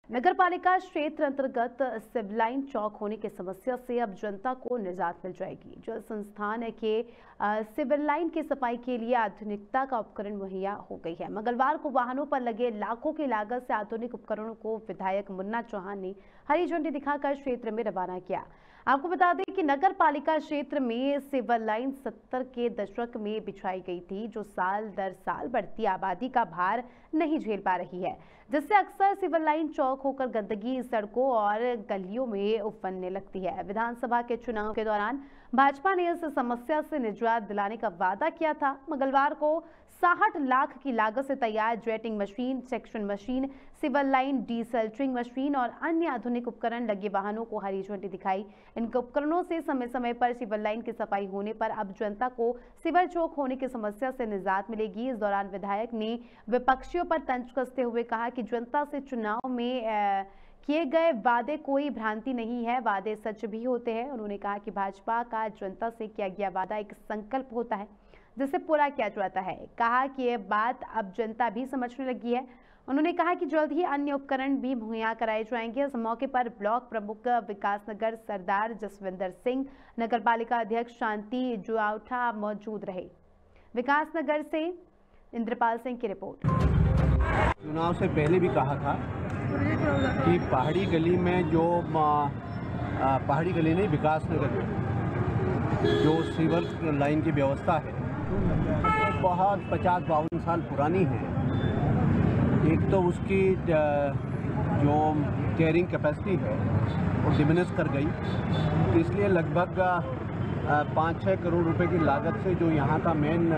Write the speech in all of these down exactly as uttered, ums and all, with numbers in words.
नगरपालिका क्षेत्र अंतर्गत सिवलाइन चौक होने की समस्या से अब जनता को निजात मिल जाएगी। जल संस्थान के सिवलाइन की सफाई के लिए आधुनिकता का उपकरण मुहैया हो गई है। मंगलवार को वाहनों पर लगे लाखों की लागत से आधुनिक उपकरणों को विधायक मुन्ना चौहान ने हरी झंडी दिखाकर क्षेत्र में रवाना किया। आपको बता दें कि नगर पालिका क्षेत्र में सिवलाइन सत्तर के दशक में बिछाई गई थी, जो साल दर साल बढ़ती आबादी का भार नहीं झेल पा रही है, जिससे अक्सर सिवलाइन चौक होकर गंदगी सड़कों और गलियों में उफनने लगती है। विधानसभा के चुनाव के दौरान भाजपा ने इस समस्या से निजात दिलाने का वादा किया था। मंगलवार को साठ लाख की लागत से तैयार जेटिंग मशीन, सेक्शन मशीन, सिवलाइन डीसल्टरिंग मशीन और अन्य आधुनिक उपकरण लगे वाहनों को हरी झंडी दिखाई। इन उपकरणों से समय समय पर सिवलाइन की सफाई होने पर अब जनता को सिवर चौक होने की समस्या से निजात मिलेगी। इस दौरान विधायक ने विपक्षियों पर तंज कसते हुए कहा कि जनता से चुनाव में आ, किए गए वादे कोई भ्रांति नहीं है, वादे सच भी होते हैं। उन्होंने कहा कि भाजपा का जनता से किया गया वादा एक संकल्प होता है जिसे पूरा किया जाता है। कहा कि यह बात अब जनता भी समझने लगी है। उन्होंने कहा कि जल्द ही अन्य उपकरण भी मुहैया कराए जाएंगे। इस मौके पर ब्लॉक प्रमुख विकासनगर सरदार जसविंदर सिंह, नगरपालिका अध्यक्ष शांति जुआउठा मौजूद रहे। विकासनगर से इंद्रपाल सिंह की रिपोर्ट। चुनाव से पहले भी कहा था कि पहाड़ी गली में जो पहाड़ी गली नहीं विकासनगर में जो सीवर लाइन की व्यवस्था है वो बहुत पचास बावन साल पुरानी है। एक तो उसकी जो कैरिंग कैपेसिटी है वो डिमिनिश कर गई, तो इसलिए लगभग पाँच छः करोड़ रुपए की लागत से जो यहाँ का मेन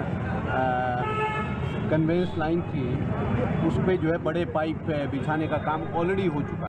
कन्वेंस लाइन थी उस पर जो है बड़े पाइप बिछाने का काम ऑलरेडी हो चुका है।